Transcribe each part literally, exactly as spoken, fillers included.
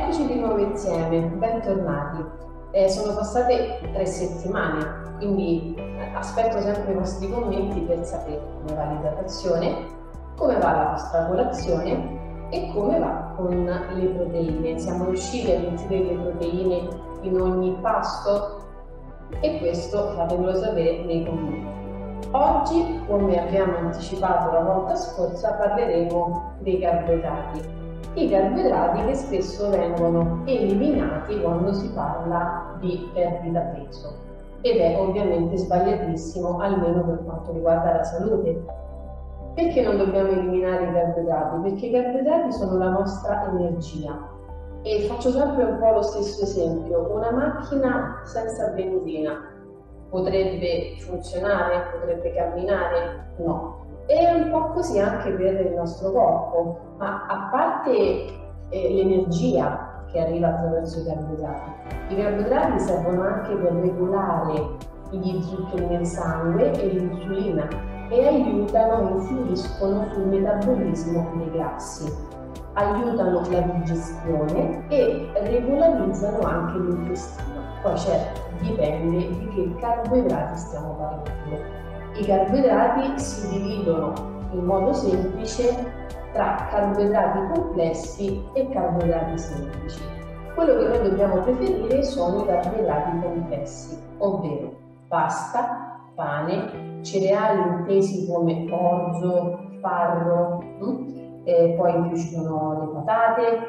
Eccoci di nuovo insieme, bentornati. Eh, sono passate tre settimane, quindi aspetto sempre i vostri commenti per sapere come va l'idratazione, come va la vostra colazione e come va con le proteine. Siamo riusciti a inserire le proteine in ogni pasto? E questo fatemelo sapere nei commenti. Oggi, come abbiamo anticipato la volta scorsa, parleremo dei carboidrati. I carboidrati che spesso vengono eliminati quando si parla di perdita peso, ed è ovviamente sbagliatissimo, almeno per quanto riguarda la salute. Perché non dobbiamo eliminare i carboidrati? Perché i carboidrati sono la nostra energia. E faccio sempre un po' lo stesso esempio: una macchina senza benzina potrebbe funzionare? Potrebbe camminare? No. È un po' così anche per il nostro corpo, ma a parte eh, l'energia che arriva attraverso i carboidrati, i carboidrati servono anche per regolare gli zuccheri nel sangue e l'insulina e aiutano, influiscono sul metabolismo dei grassi, aiutano la digestione e regolarizzano anche l'intestino. Poi certo, dipende di che carboidrati stiamo parlando. I carboidrati si dividono in modo semplice tra carboidrati complessi e carboidrati semplici. Quello che noi dobbiamo preferire sono i carboidrati complessi, ovvero pasta, pane, cereali intesi come orzo, farro, eh, poi in più ci sono le patate,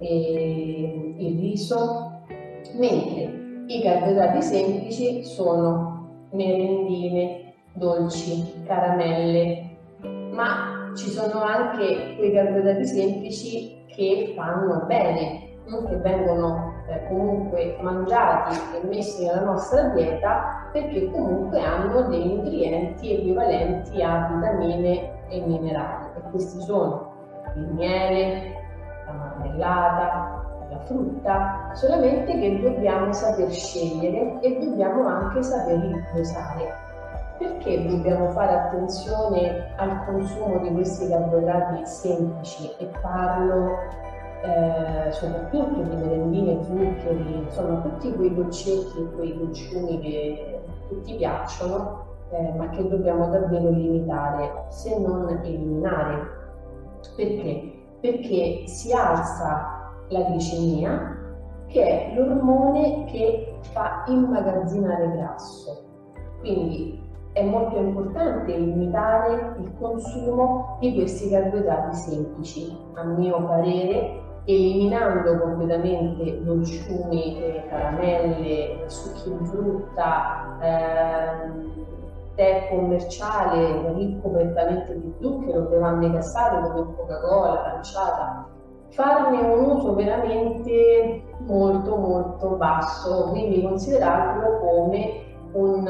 eh, il riso, mentre i carboidrati semplici sono merendine, dolci, caramelle, ma ci sono anche quei carboidrati semplici che fanno bene, che vengono eh, comunque mangiati e messi nella nostra dieta perché comunque hanno dei nutrienti equivalenti a vitamine e minerali, e questi sono il miele, la marmellata, la frutta, solamente che dobbiamo saper scegliere e dobbiamo anche saperli dosare. Perché dobbiamo fare attenzione al consumo di questi carboidrati semplici? E parlo eh, soprattutto di merendine, zuccheri, insomma tutti quei dolcetti e quei dolciumi che tutti piacciono, eh, ma che dobbiamo davvero limitare, se non eliminare. Perché? Perché si alza la glicemia, che è l'ormone che fa immagazzinare grasso. Quindi è molto importante limitare il consumo di questi carboidrati semplici, a mio parere, eliminando completamente dolciumi, eh, caramelle, succhi di frutta, ehm, tè commerciale ricco prettamente di zucchero, bevande gassate come Coca-Cola, aranciata. Farne un uso veramente molto molto basso, quindi considerarlo come un,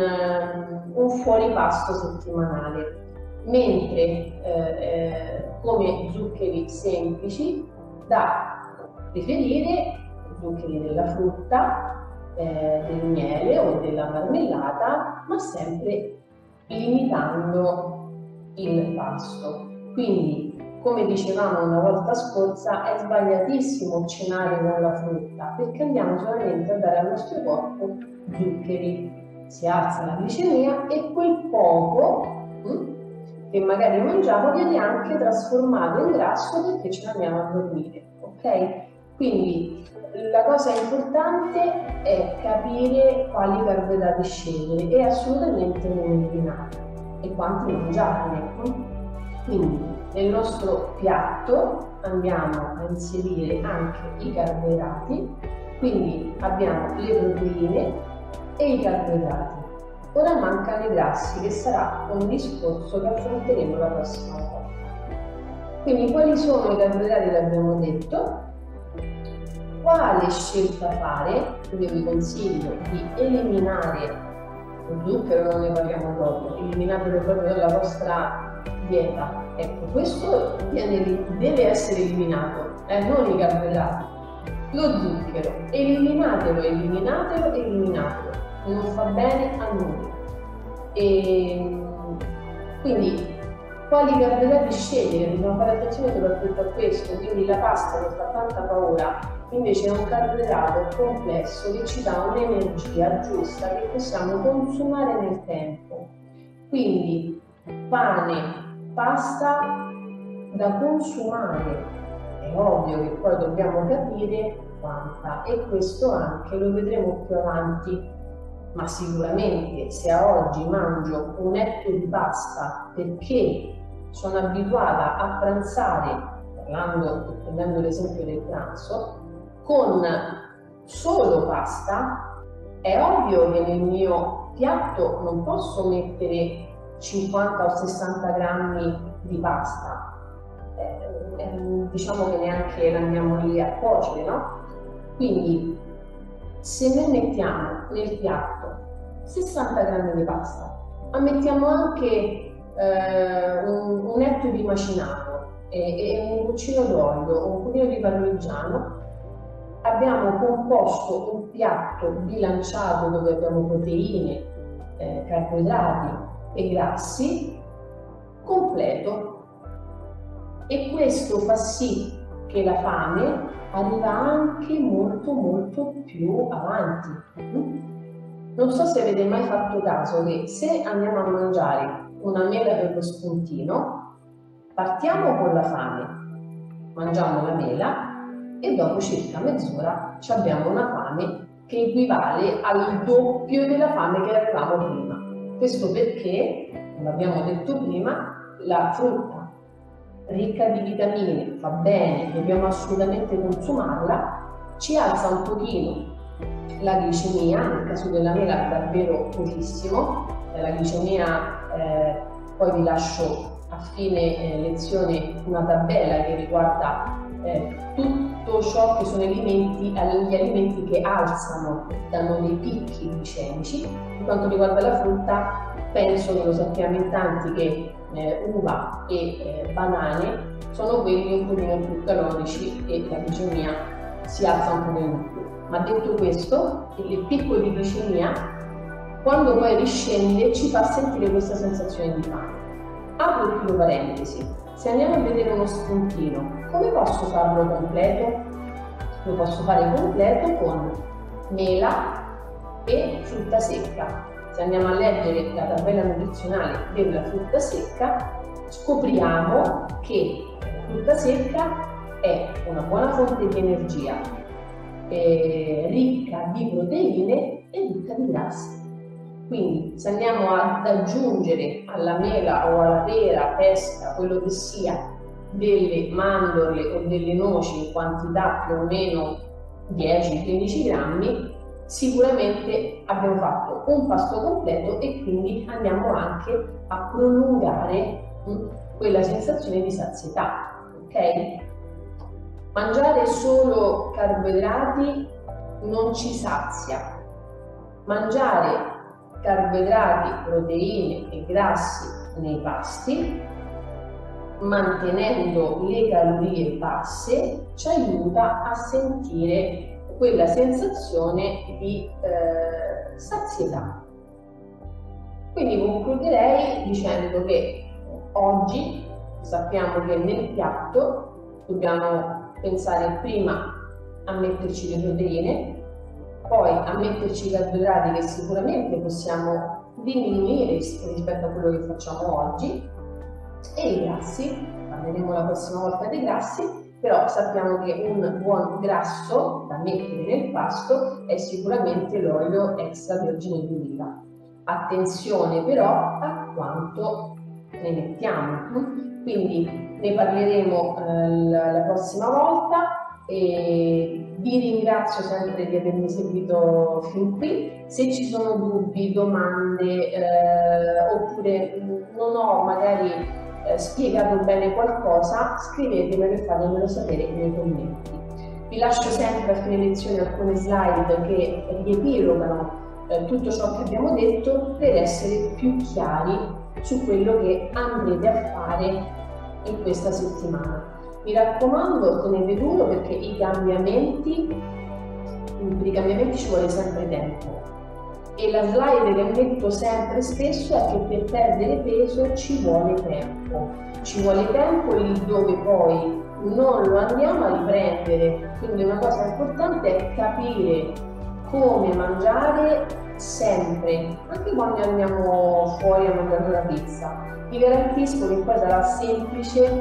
un fuoripasto settimanale, mentre eh, eh, come zuccheri semplici da preferire zuccheri della frutta, eh, del miele o della marmellata, ma sempre limitando il pasto. Quindi, come dicevamo una volta scorsa, è sbagliatissimo cenare con la frutta, perché andiamo solamente a dare al nostro corpo zuccheri. Si alza la glicemia e quel poco hm, che magari mangiamo viene anche trasformato in grasso perché ce ne andiamo a dormire, ok? Quindi la cosa importante è capire quali carboidrati scegliere e assolutamente non eliminarli e quanti mangiarne. Quindi nel nostro piatto andiamo a inserire anche i carboidrati, quindi abbiamo le proteine e i carboidrati. Ora mancano i grassi, che sarà un discorso che affronteremo la prossima volta. Quindi quali sono i carboidrati che abbiamo detto? Quale scelta fare? Quindi vi consiglio di eliminare lo zucchero, non ne parliamo proprio, eliminatelo proprio dalla vostra dieta. Ecco, questo viene, deve essere eliminato, eh, non i carboidrati. Lo zucchero, eliminatelo, eliminatelo, eliminatelo. Non fa bene a nulla. E quindi quali carboidrati scegliere, dobbiamo fare attenzione soprattutto a questo, quindi la pasta che fa tanta paura invece è un carboidrato complesso che ci dà un'energia giusta che possiamo consumare nel tempo. Quindi pane, pasta da consumare, è ovvio che poi dobbiamo capire quanta, e questo anche lo vedremo più avanti. Ma sicuramente se a oggi mangio un etto di pasta perché sono abituata a pranzare, parlando, prendendo l'esempio del pranzo, con solo pasta, è ovvio che nel mio piatto non posso mettere cinquanta o sessanta grammi di pasta, eh, eh, diciamo che neanche la andiamo lì a cuocere, no? Quindi se noi mettiamo nel piatto sessanta grammi di pasta, ammettiamo anche eh, un, un etto di macinato e, e un goccino d'olio o un pochino di parmigiano, abbiamo composto un piatto bilanciato dove abbiamo proteine, eh, carboidrati e grassi completo, e questo fa sì che la fame arriva anche molto molto più avanti. Non so se avete mai fatto caso che se andiamo a mangiare una mela per lo spuntino, partiamo con la fame, mangiamo la mela e dopo circa mezz'ora abbiamo una fame che equivale al doppio della fame che avevamo prima. Questo perché, come abbiamo detto prima, la frutta ricca di vitamine fa bene, dobbiamo assolutamente consumarla, ci alza un pochino la glicemia, nel caso della mela davvero pochissimo, la glicemia, eh, poi vi lascio a fine eh, lezione una tabella che riguarda eh, tutto ciò che sono alimenti, gli alimenti che alzano, danno dei picchi glicemici. Per quanto riguarda la frutta, penso che lo sappiamo in tanti che eh, uva e eh, banane sono quelli un pochino più calorici e la glicemia si alza un pochino di più. Ma detto questo, il picco di glicemia, quando poi riscende, ci fa sentire questa sensazione di fame. Apro e chiudo parentesi. Se andiamo a vedere uno spuntino, come posso farlo completo? Lo posso fare completo con mela e frutta secca. Se andiamo a leggere la tabella nutrizionale della frutta secca, scopriamo che la frutta secca è una buona fonte di energia, eh, ricca di proteine e ricca di grassi. Quindi se andiamo ad aggiungere alla mela o alla pera, pesca, quello che sia, delle mandorle o delle noci in quantità più o meno dieci quindici grammi, sicuramente abbiamo fatto un pasto completo e quindi andiamo anche a prolungare mh, quella sensazione di sazietà, ok? Mangiare solo carboidrati non ci sazia. Mangiare carboidrati, proteine e grassi nei pasti, mantenendo le calorie basse, ci aiuta a sentire quella sensazione di eh, sazietà. Quindi concluderei dicendo che oggi sappiamo che nel piatto dobbiamo pensare prima a metterci le proteine, poi a metterci i carboidrati che sicuramente possiamo diminuire rispetto a quello che facciamo oggi, e i grassi, parleremo la prossima volta dei grassi, però sappiamo che un buon grasso da mettere nel pasto è sicuramente l'olio extravergine di oliva. Attenzione però a quanto ne mettiamo, quindi ne parleremo eh, la prossima volta. E vi ringrazio sempre di avermi seguito fin qui. Se ci sono dubbi, domande eh, oppure non ho magari eh, spiegato bene qualcosa, scrivetemelo e fatemelo sapere nei commenti. Vi lascio sempre a fine lezione alcune slide che riepilogano eh, tutto ciò che abbiamo detto per essere più chiari su quello che andrete a fare in questa settimana. Mi raccomando, tenete duro perché i cambiamenti, per i cambiamenti ci vuole sempre tempo. E la slide che metto sempre spesso è che per perdere peso ci vuole tempo. Ci vuole tempo lì dove poi non lo andiamo a riprendere. Quindi una cosa importante è capire come mangiare sempre, anche quando andiamo fuori a mangiare la pizza. Vi garantisco che poi sarà semplice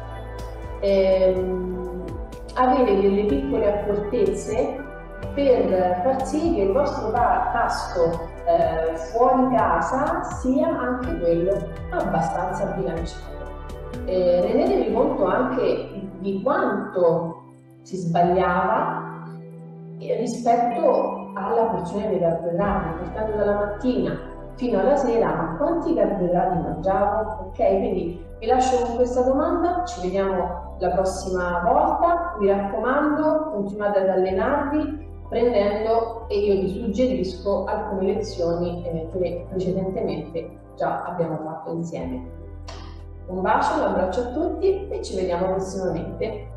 ehm, avere delle piccole accortezze per far sì che il vostro pasto eh, fuori casa sia anche quello abbastanza bilanciato. Eh, rendetevi conto anche di quanto si sbagliava rispetto alla porzione dei carboidrati, portando dalla mattina fino alla sera, ma quanti carboidrati mangiavo? Ok, quindi vi lascio con questa domanda, ci vediamo la prossima volta, mi raccomando, continuate ad allenarvi prendendo, e io vi suggerisco, alcune lezioni eh, che precedentemente già abbiamo fatto insieme. Un bacio, un abbraccio a tutti e ci vediamo prossimamente.